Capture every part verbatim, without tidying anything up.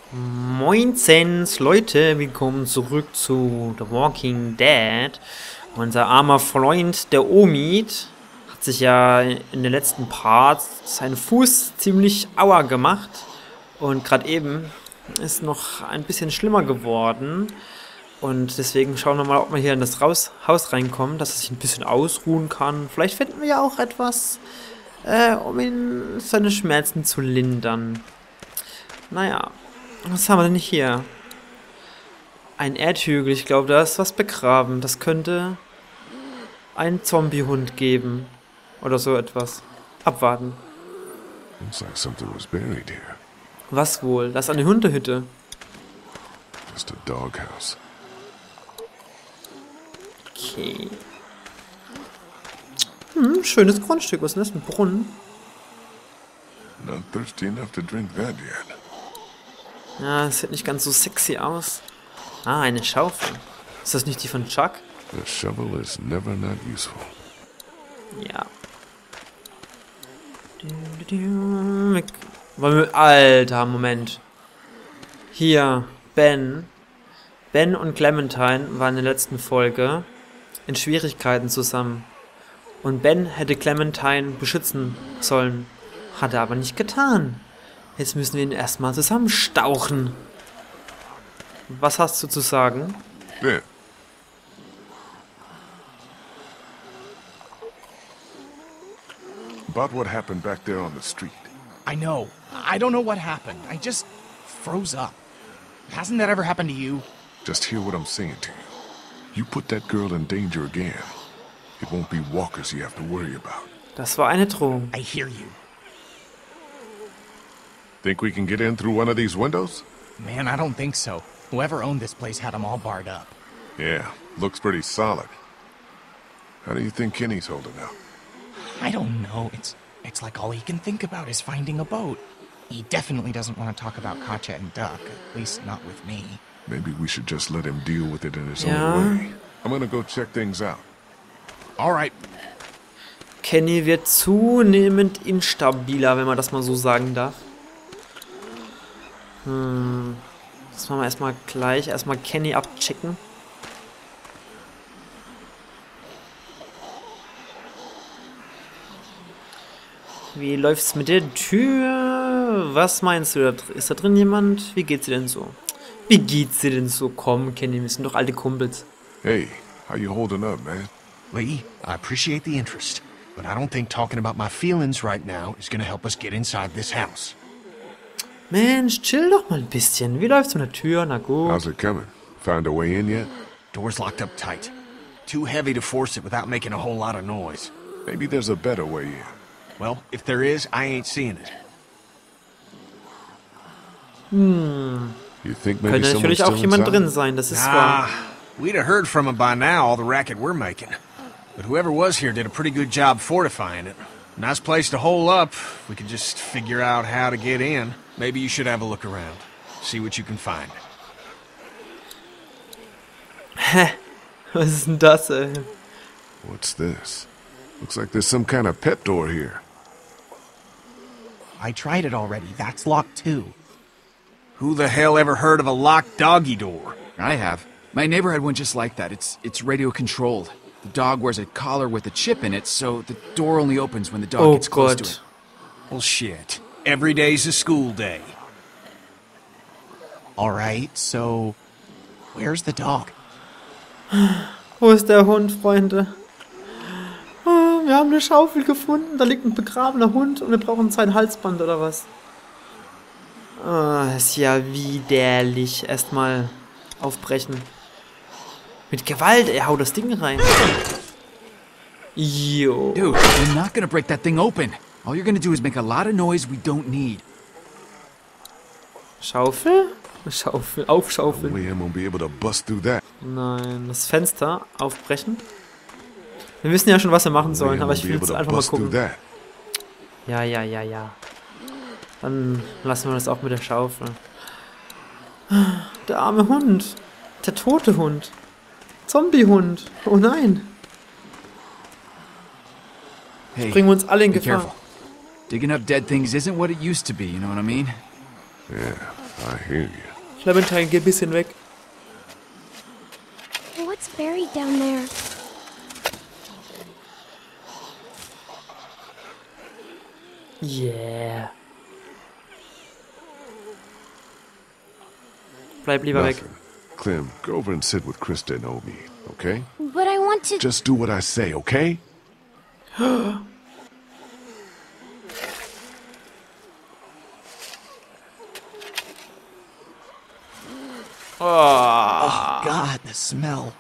Moinzens, Leute, willkommen zurück zu The Walking Dead. Unser armer Freund, der Omid, hat sich ja in den letzten Parts seinen Fuß ziemlich aua gemacht. Und gerade eben ist noch ein bisschen schlimmer geworden. Und deswegen schauen wir mal, ob wir hier in das Raus Haus reinkommen, dass er sich ein bisschen ausruhen kann. Vielleicht finden wir ja auch etwas, äh, um ihn seine Schmerzen zu lindern. Naja. Was haben wir denn hier? Ein Erdhügel, ich glaube, da ist was begraben. Das könnte ein Zombiehund geben. Oder so etwas. Abwarten. Looks like something was buried here. Was wohl? Das ist eine Hundehütte. Just a doghouse. Okay. Hm, schönes Grundstück. Was ist denn das? Ein Brunnen? Not thirsty enough to drink that yet. Ja, das sieht nicht ganz so sexy aus. Ah, eine Schaufel. Ist das nicht die von Chuck? The shovel is never not useful. Ja. Alter, Moment. Hier, Ben. Ben und Clementine waren in der letzten Folge in Schwierigkeiten zusammen. Und Ben hätte Clementine beschützen sollen. Hat er aber nicht getan. Jetzt müssen wir ihn erstmal zusammenstauchen. Was hast du zu sagen? Ben. About what happened back there on the street. I know. I don't know what happened. I just froze up. Hasn't that ever happened to you? Just hear what I'm saying to you. You put that girl in danger again. It won't be walkers you have to worry about. Das war eine Drohung. I hear you. Think we can get in through one of these windows? Man, I don't think so. Whoever owned this place had them all barred up. Yeah, looks pretty solid. How do you think Kenny's holding out? I don't know. It's it's like all he can think about is finding a boat. He definitely doesn't want to talk about Katja and Duck, at least not with me. Maybe we should just let him deal with it in his Ja. own way. I'm gonna go check things out. All right. Kenny wird zunehmend instabiler, wenn man das mal so sagen darf. Hm. Das machen wir erstmal gleich. Erstmal Kenny abchecken. Wie läuft's mit der Tür? Was meinst du? Ist da drin jemand? Wie geht's dir denn so? Wie geht's dir denn so? Komm, Kenny, wir sind doch alte Kumpels. Hey, how you holding up, man? Lee, I appreciate the interest, but I don't think talking about my feelings right now is gonna help us get inside this house. Mensch, chill doch mal ein bisschen. Wie läuft's mit der Tür? Na gut. How's it coming? Found a way in yet? Door's locked up tight. Too heavy to force it without making a whole lot of noise. Maybe there's a better way in. Well, if there is, I ain't seeing it. Hm. You think maybe Könnte someone's natürlich auch still jemand inside? drin sein, das ist wahr. Ah, we'd have heard from him by now, all the racket we're making. But whoever was here did a pretty good job fortifying it. Nice place to hole up. We could just figure out how to get in. Maybe you should have a look around. See what you can find. Hä? Was ist denn das, ey? What's this? Looks like there's some kind of pet door here. I tried it already. That's locked too. Who the hell ever heard of a locked doggy door? I have. My neighbor had one just like that. It's it's radio controlled. The dog wears a collar with a chip in it, so the door only opens when the dog Oh gets close to Gott. it. Well, shit. Every day's a school day. All right, so where's the dog? Wo ist der Hund, Freunde? Ah, wir haben eine Schaufel gefunden. Da liegt ein begrabener Hund und wir brauchen sein Halsband oder was? Ah, ist ja widerlich. Erstmal aufbrechen. Mit Gewalt, er haut das Ding rein. Jo. Dude, you're not gonna break that thing open. All you're gonna do is make a lot of noise we don't need. Schaufel? Schaufel, No aufschaufeln. way I'm gonna be able to bust through that. Nein, das Fenster aufbrechen. Wir wissen ja schon, was wir machen No way sollen, I'm aber gonna ich be will able jetzt to einfach mal bust through gucken. that. Ja, ja, ja, ja. Dann lassen wir das auch mit der Schaufel. Der arme Hund. Der tote Hund. Zombiehund. Oh nein. Hey, Bringen wir uns alle in be Gefahr. careful. Digging up dead things isn't what it used to be, you know what I mean? Yeah, I hear you. Clementine, geh ein bisschen weg. What's buried down there? Yeah. Bleib lieber weg. Nothing. Clem, go over and sit with Krista and Omi, okay? But I want to... Just do what I say, okay? Oh, God, the smell.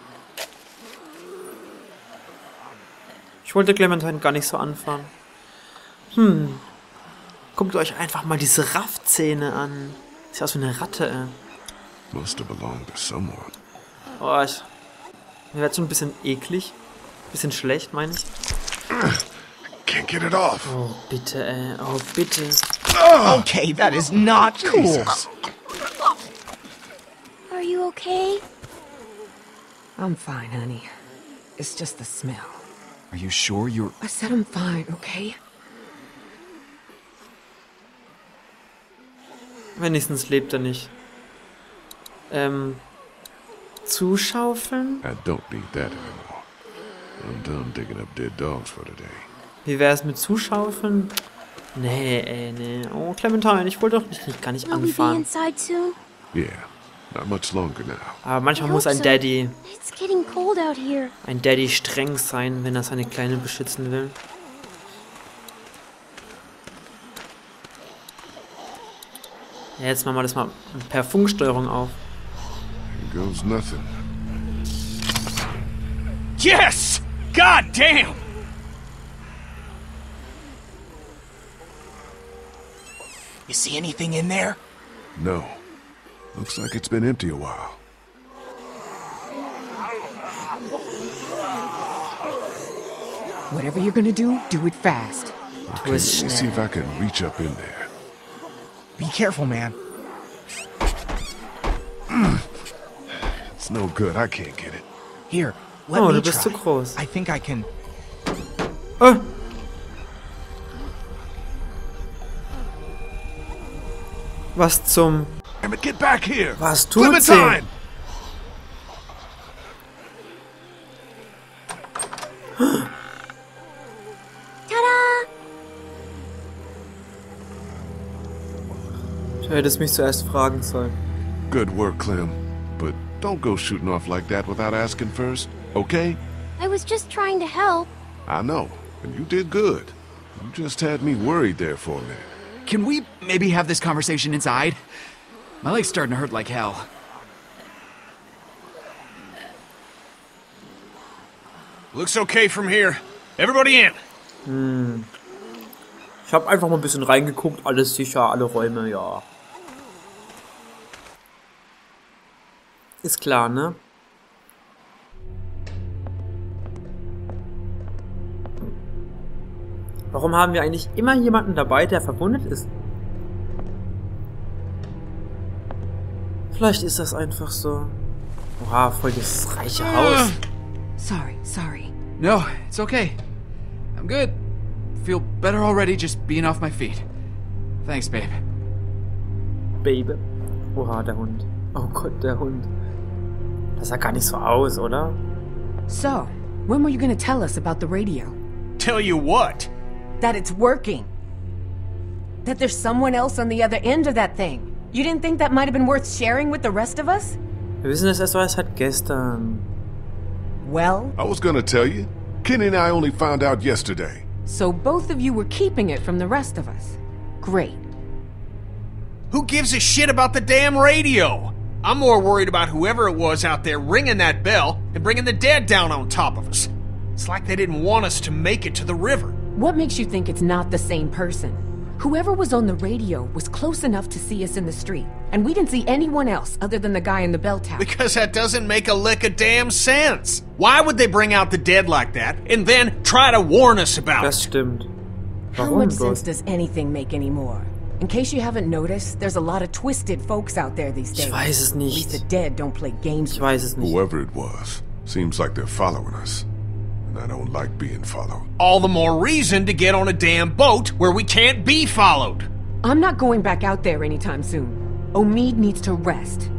Ich wollte Clementine gar nicht so anfahren. Hm. Guckt euch einfach mal diese Raffzähne an. Sieht aus wie eine Ratte, ey. Must have belonged to someone. Oh, ich... Mir wird schon ein bisschen eklig. Bisschen schlecht, meine ich. Can't get it off. Oh, bitte, ey. Oh, bitte. Okay, that is not cool. Jesus. Are you okay? I'm fine, honey. It's just the smell. Are you sure you're... I said I'm fine, okay? Wenigstens lebt er nicht. Ähm... Zuschaufeln? I don't need that anymore. I'm done digging up dead dogs for today. Wie wär's mit Zuschaufeln? Nee, ey, nee. Oh, Clementine, ich wollte doch nicht, nicht gar nicht Will we be anfahren. inside soon? Yeah, not much longer now. Aber manchmal I muss hope ein so. Daddy, It's getting cold out here. ein Daddy streng sein, wenn er seine Kleine beschützen will. Ja, jetzt machen wir das mal per Funksteuerung auf. Here goes nothing. Yes! God damn! You see anything in there? No. Looks like it's been empty a while. Whatever you're gonna do, do it fast. Okay, let me see if I can reach up in there. Be careful, man. It's no good. I can't get it. Here, let Oh, me du bist try. zu groß. I think I can... Oh. Was zum... Damn it, get back here! Was tut sie? Clementine! Ta-da! Du hättest mich zuerst fragen sollen. Good work, Clem. But don't go shooting off like that without asking first, okay? I was just trying to help. I know, and you did good. You just had me worried there for a minute. Can we maybe have this conversation inside? My leg's starting to hurt like hell. Looks okay from here. Everybody in. Hm. Ich habe einfach mal ein bisschen reingeguckt. Alles sicher, alle Räume, ja. Ist klar, ne? Warum haben wir eigentlich immer jemanden dabei, der verwundet ist? Vielleicht ist das einfach so. Oha, voll das reiche Haus. Sorry, sorry. No, it's okay. I'm good. Feel better already just being off my feet. Thanks, babe. Baby. Oha, der Hund. Oh Gott, der Hund. Das sah gar nicht so aus, oder? So, when were you gonna tell us about the radio? Tell you what? That it's working. That there's someone else on the other end of that thing. You didn't think that might have been worth sharing with the rest of us? Wir wissen es erst seit gestern. Well, I was gonna tell you. Kenny and I only found out yesterday. so both of you were keeping it from the rest of us. Great. Who gives a shit about the damn radio? I'm more worried about whoever it was out there ringing that bell and bringing the dead down on top of us. It's like they didn't want us to make it to the river. What makes you think it's not the same person? Whoever was on the radio was close enough to see us in the street, and we didn't see anyone else other than the guy in the bell tower. Because that doesn't make a lick of damn sense. Why would they bring out the dead like that and then try to warn us about Das it? stimmt. How Warum much sense bloß? does anything make anymore? In case you haven't noticed, there's a lot of twisted folks out there these days. Ich weiß es At least the nicht. dead don't play games. Ich weiß es nicht. Whoever it was, seems like they're following us. And I don't like being followed. All the more reason to get on a damn boat where we can't be followed. I'm not going back out there anytime soon. Omid needs to rest.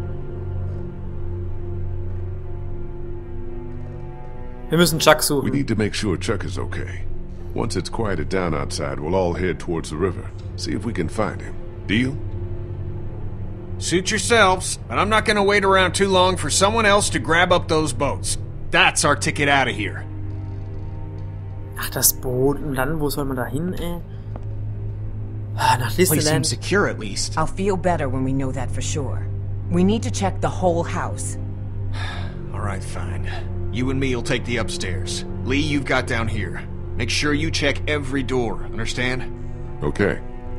Wir müssen Chuck We suchen. need to make sure Chuck is okay. Once it's quieted down outside, we'll all head towards the river. See if we can find him. Deal? Suit yourselves, but I'm not gonna wait around too long for someone else to grab up those boats. That's our ticket out of here. Ach, das Boot. Und dann, wo soll man da hin, ey? Ah, nach Place Disneyland. seems secure at least. I'll feel better when we know that for sure. We need to check the whole house. All right, fine. You and me will take the upstairs. Lee, you've got down here. Make sure you check every door, understand? Okay.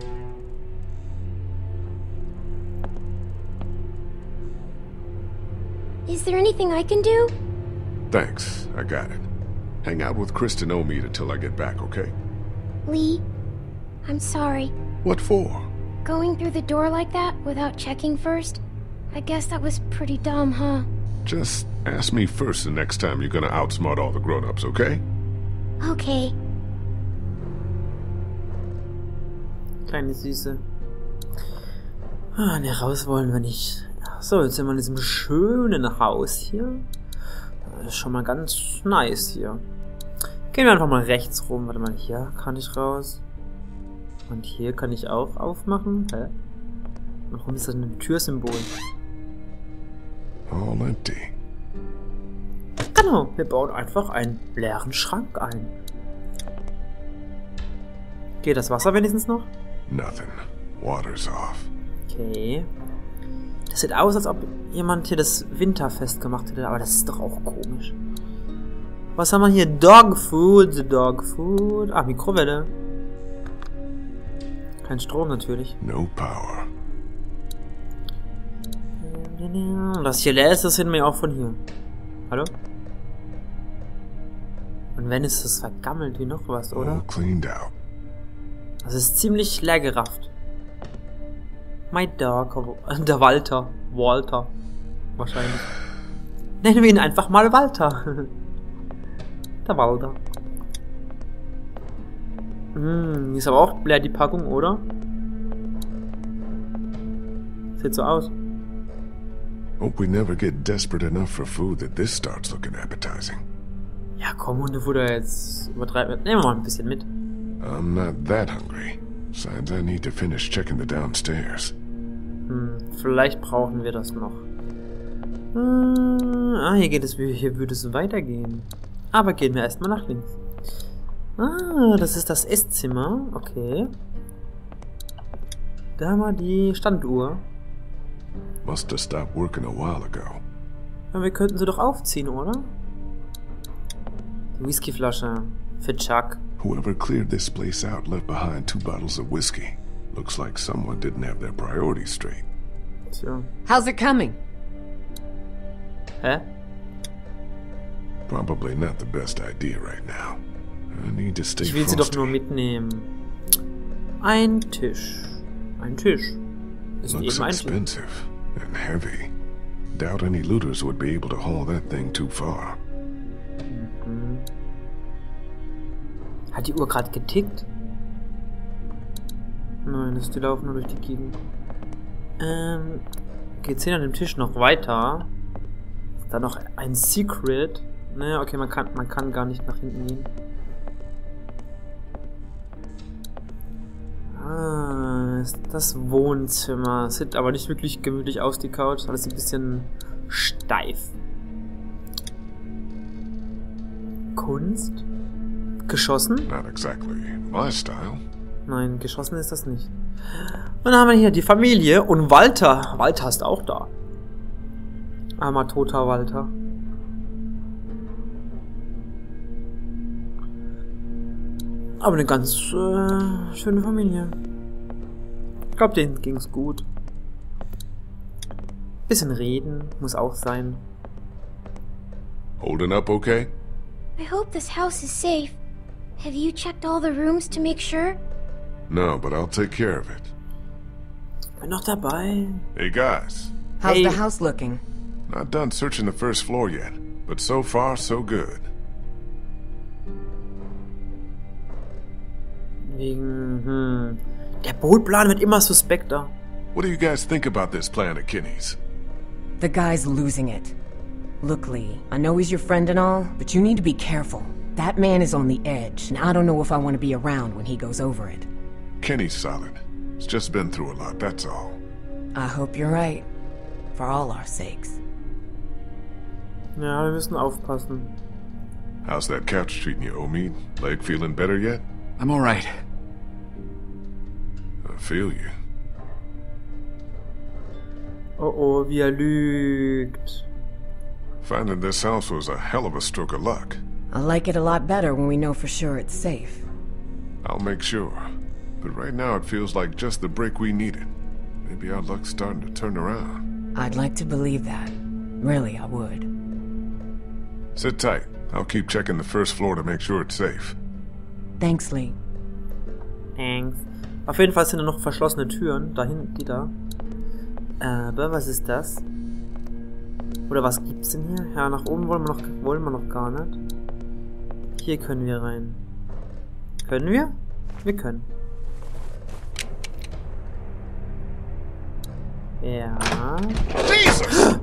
Is there anything I can do? Thanks. I got it. Hang out with Kristen Omid until I get back, okay? Lee, I'm sorry. What for? Going through the door like that without checking first? I guess that was pretty dumb, huh? Just ask me first the next time you're gonna outsmart all the grown-ups, okay? Okay. Kleine Süße. Ah, ne, raus wollen wir nicht. So, jetzt sind wir in diesem schönen Haus hier. Das ist schon mal ganz nice hier. Gehen wir einfach mal rechts rum. Warte mal, hier kann ich raus. Und hier kann ich auch aufmachen. Hä? Warum ist das ein Türsymbol? All empty. Genau, wir bauen einfach einen leeren Schrank ein. Geht das Wasser wenigstens noch? Nothing. Water's off. Okay. Das sieht aus, als ob jemand hier das Winterfest gemacht hätte, aber das ist doch auch komisch. Was haben wir hier? Dog Food, Dog Food. Ah, Mikrowelle. Kein Strom natürlich. No power. Und das hier leer ist, das sehen wir ja auch von hier. Hallo? Und wenn ist das vergammelt wie noch was, oder? All cleaned out. Das ist ziemlich leer gerafft. My dog. Der Walter. Walter. Wahrscheinlich. Nennen wir ihn einfach mal Walter. Der Walter. Hm, ist aber auch leer die Packung, oder? Sieht so aus. Hope we never get desperate enough for food that this starts looking appetizing. Ja, komm, Hundefutter jetzt übertreibt. Nehmen wir mal ein bisschen mit. I'm not that hungry. Besides, I need to finish checking the downstairs. Hm, vielleicht brauchen wir das noch. Ah, hier geht es, hier würde es weitergehen. Aber gehen wir erstmal nach links. Ah, das ist das Esszimmer. Okay. Da haben wir die Standuhr. Must have stopped working a while ago. Ja, wir könnten sie doch aufziehen, oder? Die Whiskyflasche. Für Chuck. Whoever cleared this place out left behind two bottles of whiskey. Looks like someone didn't have their priorities straight. Tja. How's it coming? Hä? Probably not the best idea right now. I need to stay Ich will sie doch frosty. nur mitnehmen. Ein Tisch. Ein Tisch. Ist Looks eben ein Tisch. expensive and heavy. Doubt any looters would be able to haul that thing too far. Hat die Uhr gerade getickt? Nein, das, die laufen nur durch die Gegend. Ähm, geht's hier an dem Tisch noch weiter? Ist da noch ein Secret? Naja, okay, man kann, man kann gar nicht nach hinten gehen. Ah, ist das Wohnzimmer. Sieht aber nicht wirklich gemütlich aus, die Couch. Alles ein bisschen steif. Kunst? Geschossen? Not exactly my style. Nein, geschossen ist das nicht. Und dann haben wir hier die Familie und Walter. Walter ist auch da. Armer, toter Walter. Aber eine ganz äh, schöne Familie. Ich glaube, denen ging's gut. Bisschen reden muss auch sein. Holding up okay? I hope this house is safe. Have you checked all the rooms to make sure? No, but I'll take care of it. Bin noch dabei. Hey guys, How's Hey. the house looking? not done searching the first floor yet, but so far so good. Wegen, hm. Der Bootplan wird immer suspekter. What do you guys think about this plan at Kenny's? The guy's losing it. Look, Lee, I know he's your friend and all, but you need to be careful. That man is on the edge, and I don't know if I want to be around when he goes over it. Kenny's solid. He's just been through a lot, that's all. I hope you're right. For all our sakes. Ja, wir müssen aufpassen. How's that couch treating you, Omid? Leg feeling better yet? I'm alright. I feel you. Oh oh, wie er lügt. Finding this house was a hell of a stroke of luck. I like it a lot better when we know for sure it's safe. I'll make sure. But right now it feels like just the break we needed. Maybe our luck's starting to turn around. I'd like to believe that. Really, I would. Sit tight. I'll keep checking the first floor to make sure it's safe. Thanks, Lee. Thanks. Auf jeden Fall sind da noch verschlossene Türen. Da hinten, die da. Aber was ist das? Oder was gibt's denn hier? Ja, nach oben wollen wir noch, wollen wir noch gar nicht. Hier können wir rein. Können wir? Wir können. Ja. Jesus!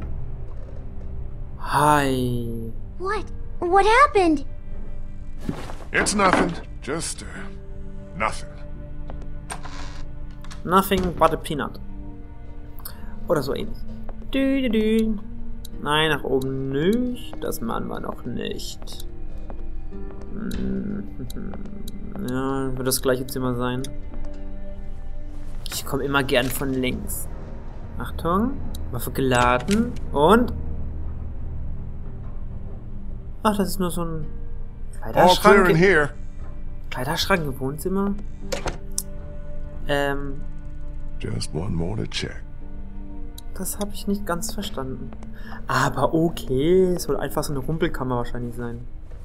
Hi. What? What happened? It's nothing. Just, uh, nothing. Nothing but a peanut. Oder so ähnlich. Dü, dü, dü. Nein, nach oben nicht. Das machen wir noch nicht. Ja, wird das gleiche Zimmer sein. Ich komme immer gern von links. Achtung. Waffe geladen. Und... Ach, das ist nur so ein... All clear in Kleiderschrank. here. Kleiderschrank im Wohnzimmer. Ähm... Just one more to check. Das habe ich nicht ganz verstanden. Aber okay, es soll einfach so eine Rumpelkammer wahrscheinlich sein.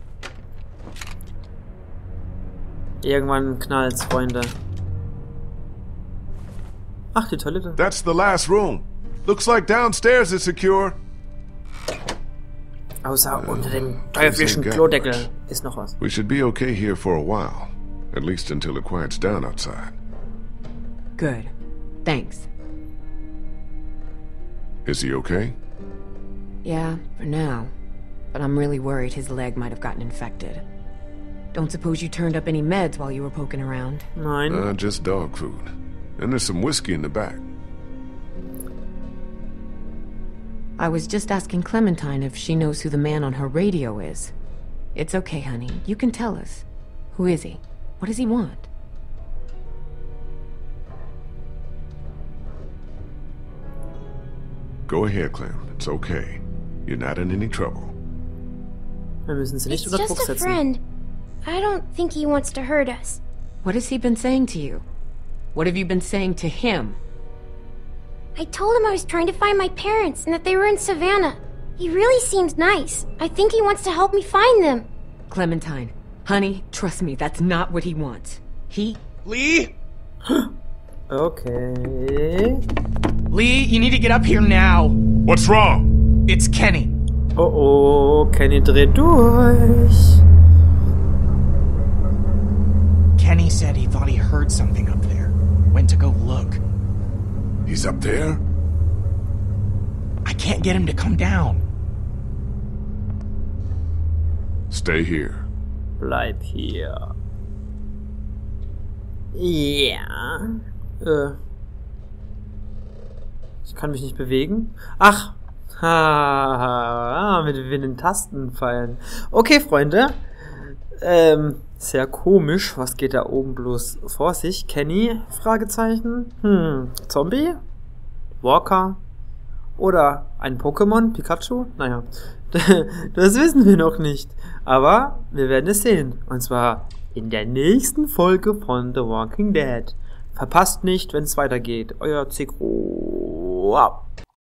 Irgendwann knallt's, Freunde. Ach, die Toilette. That's the last room. Looks like downstairs is secure. Außer unter dem teuflischen Klodeckel ist noch was. We should be okay here for a while. At least until it quiets down outside. Good. Thanks. Is he okay? Yeah, for now. But I'm really worried his leg might have gotten infected. Don't suppose you turned up any meds while you were poking around? Nein. Uh, just dog food. And there's some whiskey in the back. I was just asking Clementine if she knows who the man on her radio is. It's okay, honey. You can tell us. Who is he? What does he want? Go ahead, Clem. It's okay. You're not in any trouble. Wir müssen sie nicht It's unter Druck just a setzen. friend. I don't think he wants to hurt us. What has he been saying to you? What have you been saying to him? I told him I was trying to find my parents and that they were in Savannah. He really seems nice. I think he wants to help me find them. Clementine, honey, trust me, that's not what he wants. He... Lee? Okay. Lee, you need to get up here now. What's wrong? It's Kenny. Oh oh, Kenny dreht durch. Kenny said he thought he heard something up there. Went to go look. He's up there? I can't get him to come down. Stay here. Bleib hier. Ja. Äh. Ich kann mich nicht bewegen. Ach. Ha, mit, mit den Tasten fallen. Okay, Freunde. Ähm, sehr komisch. Was geht da oben bloß vor sich? Kenny? Fragezeichen. Hm. Zombie? Walker? Oder ein Pokémon? Pikachu? Naja. Das wissen wir noch nicht. Aber wir werden es sehen. Und zwar in der nächsten Folge von The Walking Dead. Verpasst nicht, wenn es weitergeht. Euer Zekro. Wow.